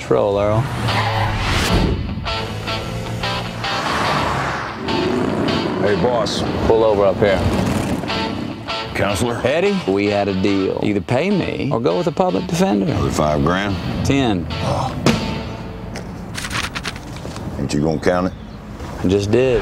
Let's roll, Earl. Hey, boss. Pull over up here. Counselor? Eddie, we had a deal. Either pay me or go with a public defender. Another $5 grand? 10. Oh. Ain't you gonna count it? I just did.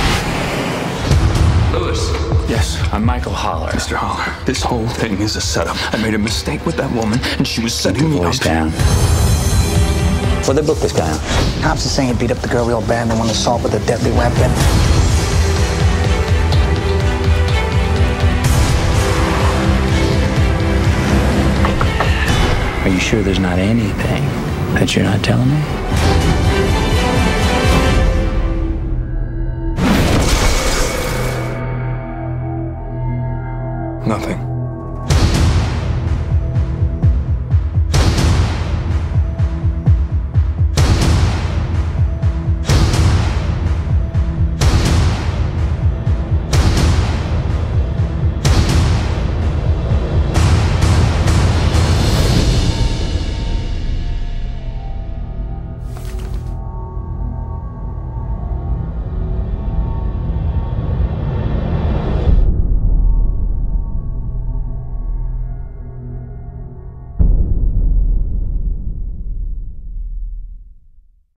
Lewis. Yes, I'm Michael Holler. Mr. Holler, this whole thing is a setup. I made a mistake with that woman, and she was setting me up. Voice down. Where'd they book this guy on? Cops are saying he beat up the girl real bad and won assault with a deadly weapon. Are you sure there's not anything that you're not telling me? Nothing.